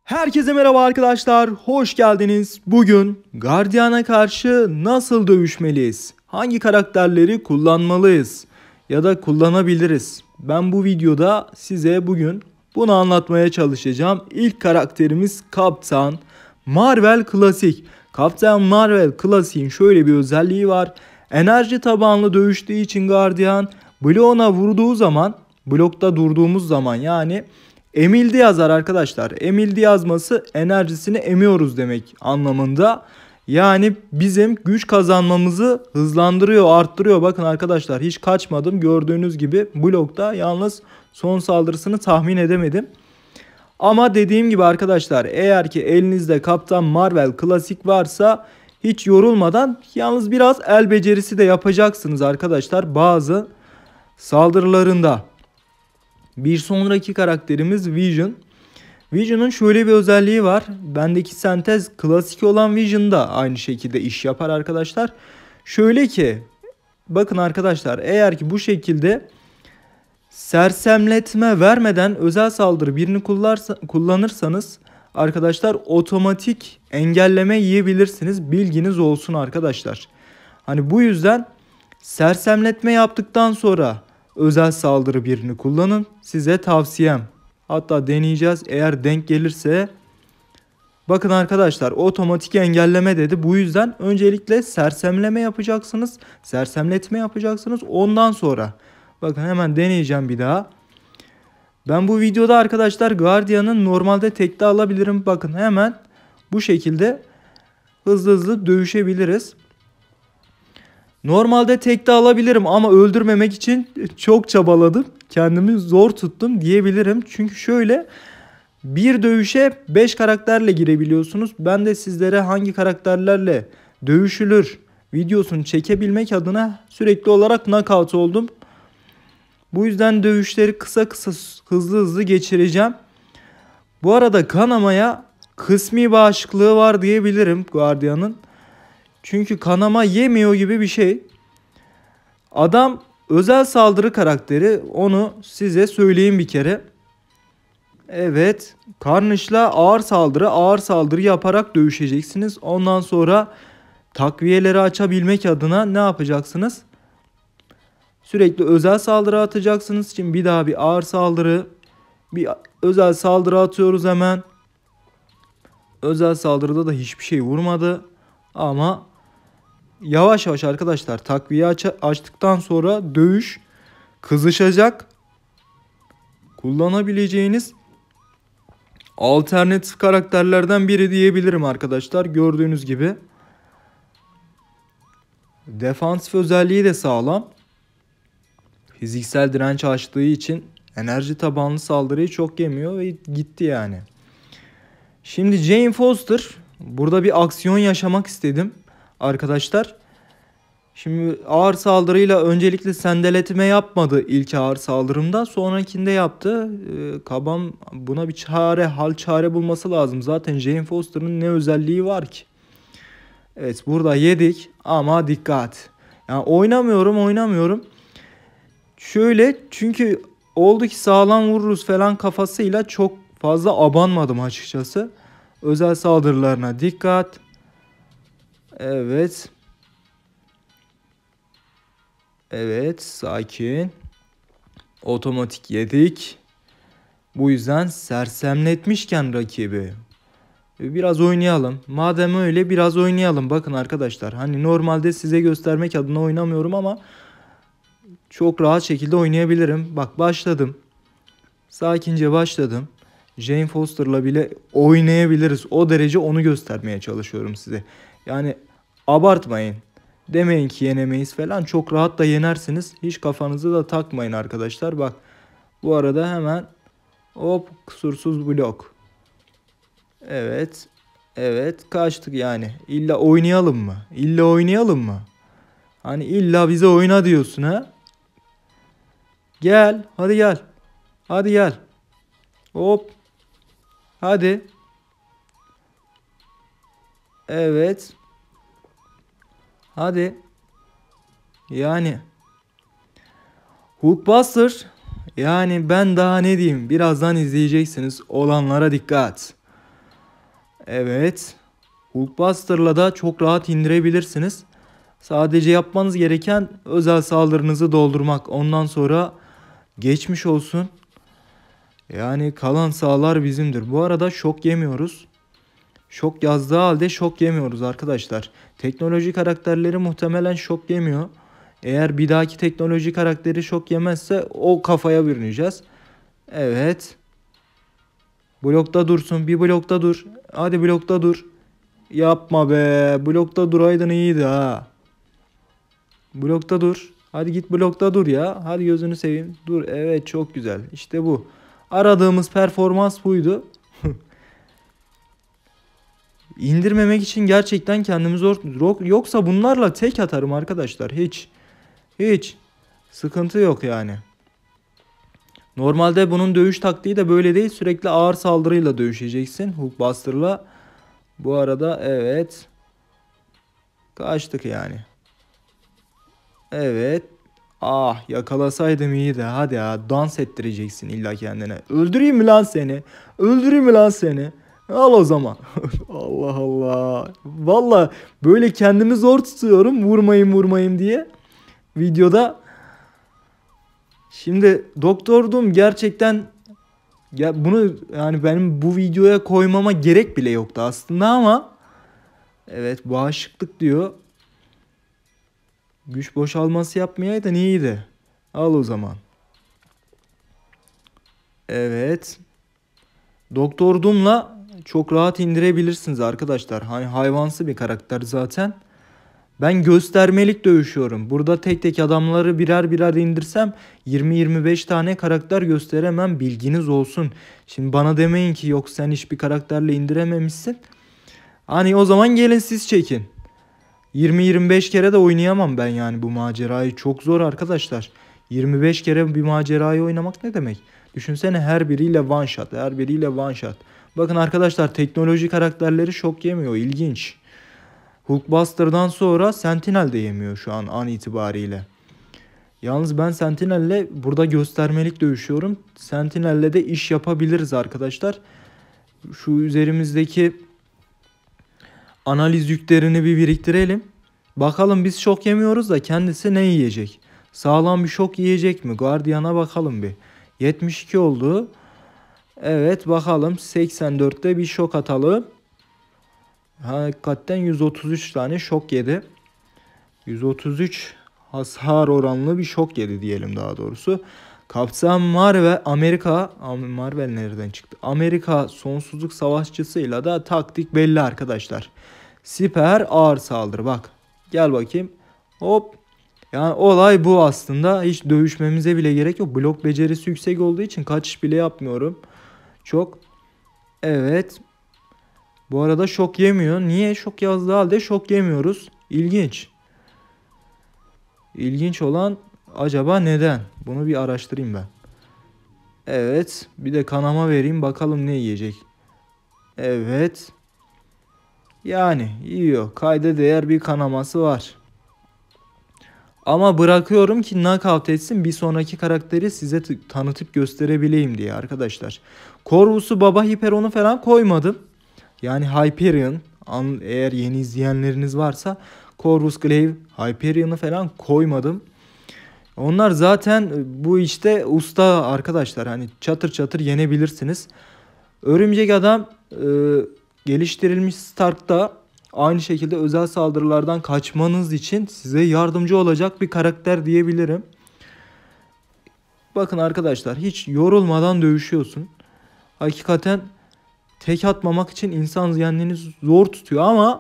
Herkese merhaba arkadaşlar, hoş geldiniz. Bugün Guardian'a karşı nasıl dövüşmeliyiz? Hangi karakterleri kullanmalıyız? Ya da kullanabiliriz? Ben bu videoda size bugün bunu anlatmaya çalışacağım. İlk karakterimiz Kaptan Marvel Klasik. Kaptan Marvel Klasik'in şöyle bir özelliği var. Enerji tabanlı dövüştüğü için Guardian, bloğuna vurduğu zaman, blokta durduğumuz zaman yani emildi yazar arkadaşlar. Emildi yazması enerjisini emiyoruz demek anlamında. Yani bizim güç kazanmamızı hızlandırıyor, arttırıyor. Bakın arkadaşlar hiç kaçmadım. Gördüğünüz gibi blokta yalnız son saldırısını tahmin edemedim. Ama dediğim gibi arkadaşlar eğer ki elinizde Kaptan Marvel Klasik varsa hiç yorulmadan yalnız biraz el becerisi de yapacaksınız arkadaşlar bazı saldırılarında. Bir sonraki karakterimiz Vision. Vision'ın şöyle bir özelliği var. Bendeki sentez klasik olan Vision da aynı şekilde iş yapar arkadaşlar. Şöyle ki bakın arkadaşlar eğer ki bu şekilde sersemletme vermeden özel saldırı birini kullanırsanız arkadaşlar otomatik engelleme yiyebilirsiniz. Bilginiz olsun arkadaşlar. Hani bu yüzden sersemletme yaptıktan sonra özel saldırı birini kullanın. Size tavsiyem. Hatta deneyeceğiz eğer denk gelirse. Bakın arkadaşlar otomatik engelleme dedi. Bu yüzden öncelikle sersemleme yapacaksınız. Sersemletme yapacaksınız. Ondan sonra bakın hemen deneyeceğim bir daha. Ben bu videoda arkadaşlar Guardian'ın normalde tekte alabilirim. Bakın hemen bu şekilde hızlı hızlı dövüşebiliriz. Normalde tekte alabilirim ama öldürmemek için çok çabaladım. Kendimi zor tuttum diyebilirim. Çünkü şöyle bir dövüşe 5 karakterle girebiliyorsunuz. Ben de sizlere hangi karakterlerle dövüşülür videosunu çekebilmek adına sürekli olarak knockout oldum. Bu yüzden dövüşleri kısa kısa hızlı hızlı geçireceğim. Bu arada kanamaya kısmi bağışıklığı var diyebilirim Guardian'ın. Çünkü kanama yemiyor gibi bir şey. Adam özel saldırı karakteri, onu size söyleyeyim bir kere. Evet, Carnage'la ağır saldırı yaparak dövüşeceksiniz. Ondan sonra takviyeleri açabilmek adına ne yapacaksınız? Sürekli özel saldırı atacaksınız. Şimdi bir daha bir ağır saldırı, bir özel saldırı atıyoruz hemen. Özel saldırıda da hiçbir şey vurmadı. Ama yavaş yavaş arkadaşlar takviye açtıktan sonra dövüş kızışacak. Kullanabileceğiniz alternatif karakterlerden biri diyebilirim arkadaşlar. Gördüğünüz gibi. Defansif özelliği de sağlam. Fiziksel direnç açtığı için enerji tabanlı saldırıyı çok yemiyor ve gitti yani. Şimdi Jane Foster, burada bir aksiyon yaşamak istedim arkadaşlar. Şimdi ağır saldırıyla öncelikle sendeletme yapmadı ilk ağır saldırımda. Sonrakinde yaptı. Kabam buna bir hal çare bulması lazım. Zaten Jane Foster'ın ne özelliği var ki? Evet, burada yedik ama dikkat. Yani oynamıyorum. Şöyle, çünkü oldu ki sağlam vururuz falan kafasıyla çok fazla abanmadım açıkçası. Özel saldırılarına dikkat. Evet. Evet, sakin. Otomatik yedik. Bu yüzden sersemletmişken rakibi biraz oynayalım. Madem öyle biraz oynayalım. Bakın arkadaşlar, hani normalde size göstermek adına oynamıyorum ama çok rahat şekilde oynayabilirim. Bak başladım. Sakince başladım. Jane Foster'la bile oynayabiliriz. O derece onu göstermeye çalışıyorum size. Yani abartmayın. Demeyin ki yenemeyiz falan. Çok rahat da yenersiniz. Hiç kafanızı da takmayın arkadaşlar. Bak bu arada hemen hop kusursuz blok. Evet. Evet, kaçtık yani. İlla oynayalım mı? İlla oynayalım mı? Hani illa bize oyna diyorsun ha? Gel. Hadi gel. Hadi gel. Hop. Hadi. Evet. Hadi. Yani. Hulkbuster. Yani ben daha ne diyeyim. Birazdan izleyeceksiniz. Olanlara dikkat. Evet. Hulkbuster'la da çok rahat indirebilirsiniz. Sadece yapmanız gereken özel saldırınızı doldurmak. Ondan sonra geçmiş olsun. Yani kalan sahalar bizimdir. Bu arada şok yemiyoruz. Şok yazdığı halde şok yemiyoruz arkadaşlar. Teknoloji karakterleri muhtemelen şok yemiyor. Eğer bir dahaki teknoloji karakteri şok yemezse o kafaya bürüneceğiz. Evet. Blokta dursun. Bir blokta dur. Hadi blokta dur. Yapma be. Blokta duraydın iyiydi ha. Blokta dur. Hadi git blokta dur ya. Hadi gözünü seveyim. Dur. Evet çok güzel. İşte bu. Aradığımız performans buydu. İndirmemek için gerçekten kendimi zor... Yoksa bunlarla tek atarım arkadaşlar. Hiç. Sıkıntı yok yani. Normalde bunun dövüş taktiği de böyle değil. Sürekli ağır saldırıyla dövüşeceksin. Hulkbuster'la. Bu arada evet. Kaçtık yani. Evet. Ah yakalasaydım iyiydi. Hadi ya dans ettireceksin illa kendine. Öldüreyim mi lan seni? Öldüreyim mi lan seni? Al o zaman. Allah Allah. Valla böyle kendimi zor tutuyorum. Vurmayayım diye. Videoda. Şimdi doktordum gerçekten ya bunu yani benim bu videoya koymama gerek bile yoktu aslında ama evet bağışıklık diyor. Güç boşalması yapmayaydın iyiydi. Al o zaman. Evet. Doktor Doom'la çok rahat indirebilirsiniz arkadaşlar. Hani hayvansı bir karakter zaten. Ben göstermelik dövüşüyorum. Burada tek tek adamları birer birer indirsem 20-25 tane karakter gösteremem, bilginiz olsun. Şimdi bana demeyin ki yok sen hiçbir karakterle indirememişsin. Hani o zaman gelin siz çekin. 20-25 kere de oynayamam ben yani bu macerayı. Çok zor arkadaşlar. 25 kere bir macerayı oynamak ne demek? Düşünsene her biriyle one shot, her biriyle one shot. Bakın arkadaşlar teknoloji karakterleri şok yemiyor. İlginç. Hulkbuster'dan sonra Sentinel de yemiyor şu an itibariyle. Yalnız ben Sentinel'le burada göstermelik dövüşüyorum. Sentinel'le de iş yapabiliriz arkadaşlar. Şu üzerimizdeki analiz yüklerini bir biriktirelim. Bakalım biz şok yemiyoruz da kendisi ne yiyecek? Sağlam bir şok yiyecek mi? Guardian'a bakalım bir. 72 oldu. Evet bakalım 84'te bir şok atalım. Hakikaten 133 tane şok yedi. 133 hasar oranlı bir şok yedi diyelim daha doğrusu. Kaptan Marvel Marvel nereden çıktı? Amerika sonsuzluk savaşçısıyla da taktik belli arkadaşlar. Siper ağır saldırı bak. Gel bakayım. Hop. Yani olay bu aslında. Hiç dövüşmemize bile gerek yok. Blok becerisi yüksek olduğu için kaçış bile yapmıyorum. Çok. Evet. Bu arada şok yemiyor. Niye şok yazdığı halde şok yemiyoruz? İlginç. İlginç olan acaba neden? Bunu bir araştırayım ben. Evet. Bir de kanama vereyim. Bakalım ne yiyecek. Evet. Yani yiyor. Kayda değer bir kanaması var. Ama bırakıyorum ki knockout etsin. Bir sonraki karakteri size tanıtıp gösterebileyim diye arkadaşlar. Corvus'u Baba Hiperon'u falan koymadım. Yani Hyperion. Eğer yeni izleyenleriniz varsa Corvus Glaive, Hyperion'u falan koymadım. Onlar zaten bu işte usta arkadaşlar. Hani çatır çatır yenebilirsiniz. Örümcek Adam geliştirilmiş Stark'ta aynı şekilde özel saldırılardan kaçmanız için size yardımcı olacak bir karakter diyebilirim. Bakın arkadaşlar hiç yorulmadan dövüşüyorsun. Hakikaten tek atmamak için insan zihnini zor tutuyor ama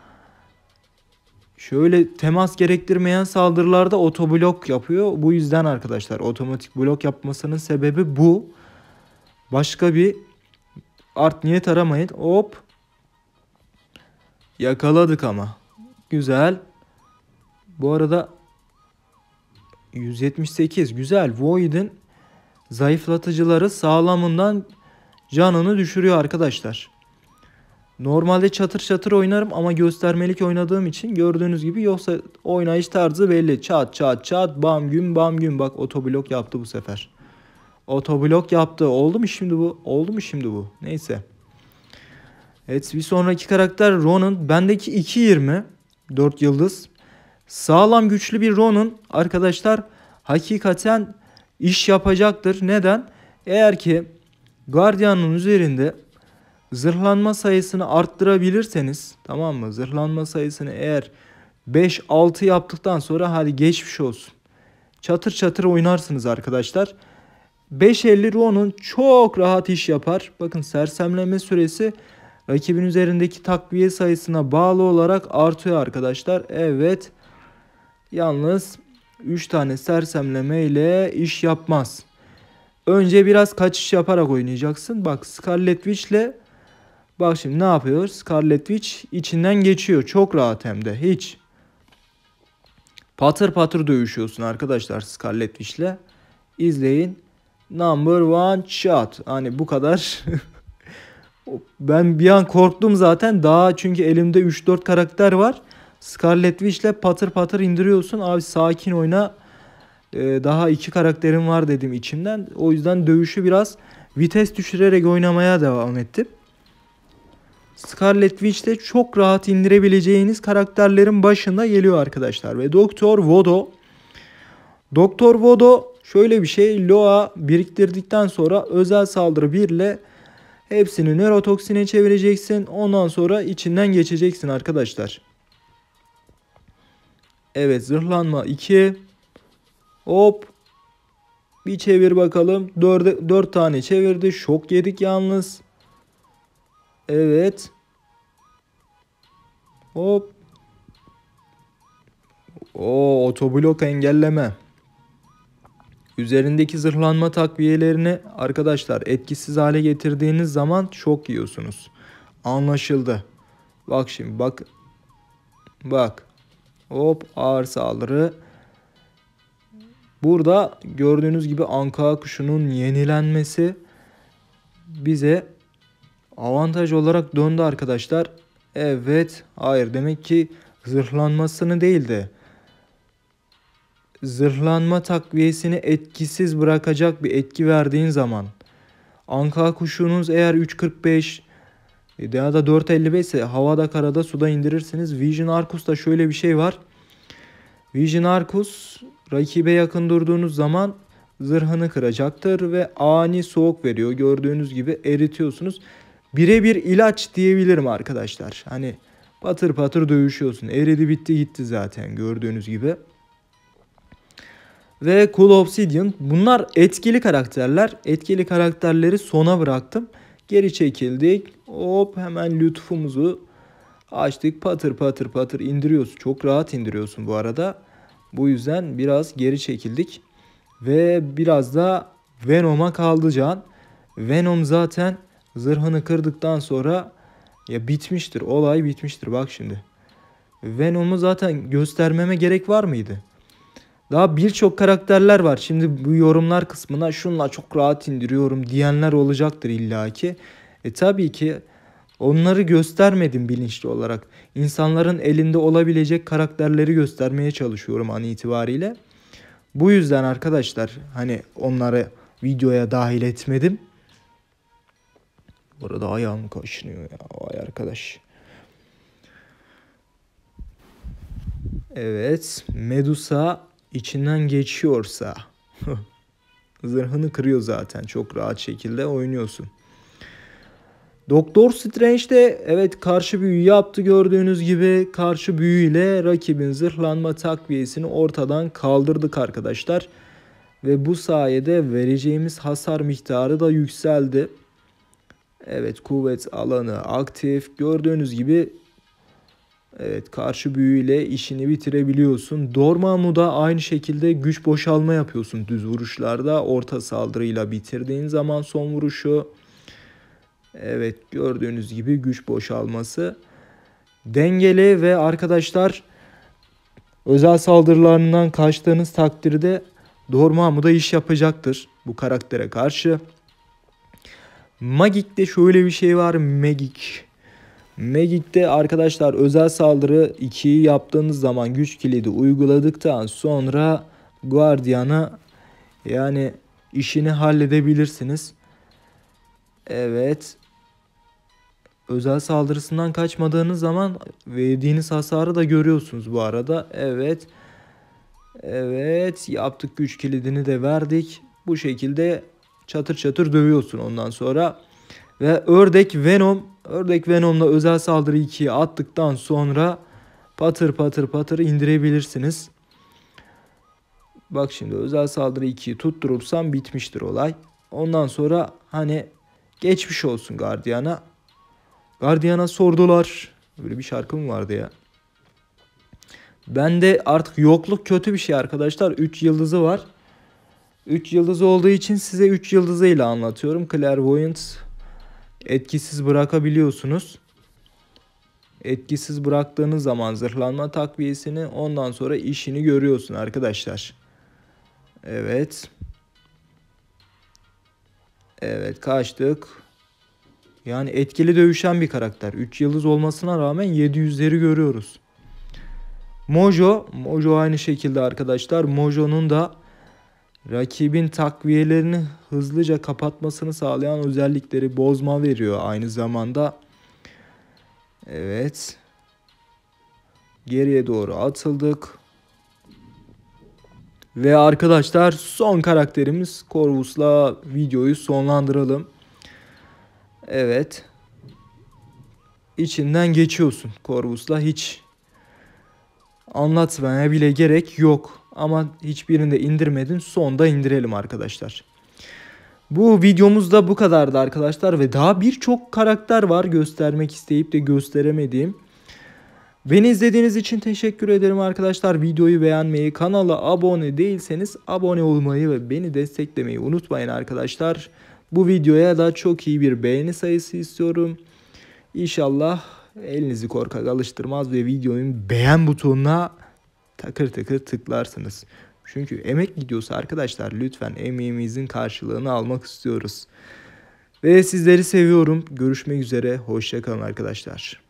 şöyle temas gerektirmeyen saldırılarda otoblok yapıyor. Bu yüzden arkadaşlar otomatik blok yapmasının sebebi bu. Başka bir art niyet aramayın. Hop. Yakaladık ama. Güzel. Bu arada 178 güzel. Void'in zayıflatıcıları sağlamından canını düşürüyor arkadaşlar. Normalde çatır çatır oynarım ama göstermelik oynadığım için gördüğünüz gibi yoksa oynayış tarzı belli. Çat çat çat bam güm bam güm. Bak otoblok yaptı bu sefer. Otoblok yaptı. Oldu mu şimdi bu? Oldu mu şimdi bu? Neyse. Evet, bir sonraki karakter Ronin. Bendeki 2.20 4 yıldız. Sağlam güçlü bir Ronin arkadaşlar hakikaten iş yapacaktır. Neden? Eğer ki Guardian'ın üzerinde zırhlanma sayısını arttırabilirseniz, tamam mı? Zırhlanma sayısını eğer 5-6 yaptıktan sonra hadi geçmiş olsun. Çatır çatır oynarsınız arkadaşlar. 5.50 Ronin çok rahat iş yapar. Bakın sersemleme süresi rakibin üzerindeki takviye sayısına bağlı olarak artıyor arkadaşlar. Evet. Yalnız 3 tane sersemleme ile iş yapmaz. Önce biraz kaçış yaparak oynayacaksın. Bak Scarlet Witch ile bak şimdi ne yapıyor? Scarlet Witch içinden geçiyor. Çok rahat hem de. Hiç. Patır patır dövüşüyorsun arkadaşlar Scarlet Witch ile. İzleyin. Number one shot. Hani bu kadar. Ben bir an korktum zaten. Daha çünkü elimde 3-4 karakter var. Scarlet Witch ile patır patır indiriyorsun. Abi sakin oyna. Daha 2 karakterim var dedim içimden. O yüzden dövüşü biraz vites düşürerek oynamaya devam ettim. Scarlet Witch de çok rahat indirebileceğiniz karakterlerin başında geliyor arkadaşlar. Ve Doktor Vodo. Doktor Vodo şöyle bir şey. Loa biriktirdikten sonra özel saldırı 1 ile hepsini nörotoksine çevireceksin. Ondan sonra içinden geçeceksin arkadaşlar. Evet, zırhlanma 2. Hop. Bir çevir bakalım. 4 tane çevirdi. Şok yedik yalnız. Evet. Hop. O otoblok engelleme. Üzerindeki zırhlanma takviyelerini arkadaşlar etkisiz hale getirdiğiniz zaman şok yiyorsunuz. Anlaşıldı. Bak şimdi bak. Bak. Hop, ağır saldırı. Burada gördüğünüz gibi anka kuşunun yenilenmesi bize avantaj olarak döndü arkadaşlar. Evet. Hayır, demek ki zırhlanmasını değil de zırhlanma takviyesini etkisiz bırakacak bir etki verdiğin zaman anka kuşunuz eğer 3.45 ya da 4.55 ise havada, karada, suda indirirsiniz. Vision Arcus'ta şöyle bir şey var. Vision Arcus rakibe yakın durduğunuz zaman zırhını kıracaktır ve ani soğuk veriyor. Gördüğünüz gibi eritiyorsunuz. Birebir ilaç diyebilirim arkadaşlar. Hani patır patır dövüşüyorsun. Eridi bitti gitti zaten gördüğünüz gibi. Ve Cool Obsidian. Bunlar etkili karakterler. Etkili karakterleri sona bıraktım. Geri çekildik. Hop, hemen lütfumuzu açtık. Patır patır patır indiriyorsun. Çok rahat indiriyorsun bu arada. Bu yüzden biraz geri çekildik. Ve biraz da Venom'a kaldı can. Venom zaten zırhını kırdıktan sonra ya bitmiştir. Olay bitmiştir. Bak şimdi. Venom'u zaten göstermeme gerek var mıydı? Daha birçok karakterler var. Şimdi bu yorumlar kısmına şunla çok rahat indiriyorum diyenler olacaktır illaki. Tabii ki onları göstermedim bilinçli olarak. İnsanların elinde olabilecek karakterleri göstermeye çalışıyorum an itibariyle. Bu yüzden arkadaşlar hani onları videoya dahil etmedim. Burada ayağım kaşınıyor ya. Vay arkadaş. Evet. Medusa içinden geçiyorsa zırhını kırıyor zaten. Çok rahat şekilde oynuyorsun. Doktor Strange de evet karşı büyü yaptı gördüğünüz gibi. Karşı büyüyle rakibin zırhlanma takviyesini ortadan kaldırdık arkadaşlar. Ve bu sayede vereceğimiz hasar miktarı da yükseldi. Evet, kuvvet alanı aktif. Gördüğünüz gibi evet, karşı büyüyle işini bitirebiliyorsun. Dormammu da aynı şekilde güç boşalma yapıyorsun düz vuruşlarda. Orta saldırıyla bitirdiğin zaman son vuruşu. Evet, gördüğünüz gibi güç boşalması dengeli ve arkadaşlar özel saldırılarından kaçtığınız takdirde Dormammu da iş yapacaktır bu karaktere karşı. Magic'te şöyle bir şey var. Magic'te arkadaşlar özel saldırı 2'yi yaptığınız zaman güç kilidi uyguladıktan sonra Guardian'a yani işini halledebilirsiniz. Evet. özel saldırısından kaçmadığınız zaman verdiğiniz hasarı da görüyorsunuz bu arada. Evet. Evet, yaptık, güç kilidini de verdik. Bu şekilde çatır çatır dövüyorsun ondan sonra. Ve Ördek Venom'la özel saldırı 2'ye attıktan sonra patır patır patır indirebilirsiniz. Bak şimdi özel saldırı 2'yi tutturursam bitmiştir olay. Ondan sonra hani geçmiş olsun Gardiyana. Gardiyana sordular. Böyle bir şarkı mı vardı ya? Bende artık yokluk kötü bir şey arkadaşlar. 3 yıldızı var. 3 yıldızı olduğu için size 3 yıldızıyla anlatıyorum. Clairvoyant etkisiz bırakabiliyorsunuz. Etkisiz bıraktığınız zaman zırhlanma takviyesini, ondan sonra işini görüyorsun arkadaşlar. Evet. Evet, kaçtık. Yani etkili dövüşen bir karakter. 3 yıldız olmasına rağmen 700'leri görüyoruz. Mojo aynı şekilde arkadaşlar. Mojo'nun da rakibin takviyelerini hızlıca kapatmasını sağlayan özellikleri, bozma veriyor aynı zamanda. Evet. Geriye doğru atıldık. Ve arkadaşlar son karakterimiz Corvus'la videoyu sonlandıralım. Evet. İçinden geçiyorsun Corvus'la, hiç anlatmaya bile gerek yok. Ama hiçbirini de indirmedin. Sonda indirelim arkadaşlar. Bu videomuz da bu kadardı arkadaşlar. Ve daha birçok karakter var göstermek isteyip de gösteremediğim. Beni izlediğiniz için teşekkür ederim arkadaşlar. Videoyu beğenmeyi, kanala abone değilseniz abone olmayı ve beni desteklemeyi unutmayın arkadaşlar. Bu videoya da çok iyi bir beğeni sayısı istiyorum. İnşallah elinizi korkak alıştırmaz ve videonun beğen butonuna takır takır tıklarsınız. Çünkü emek videosu arkadaşlar, lütfen emeğimizin karşılığını almak istiyoruz. Ve sizleri seviyorum. Görüşmek üzere. Hoşça kalın arkadaşlar.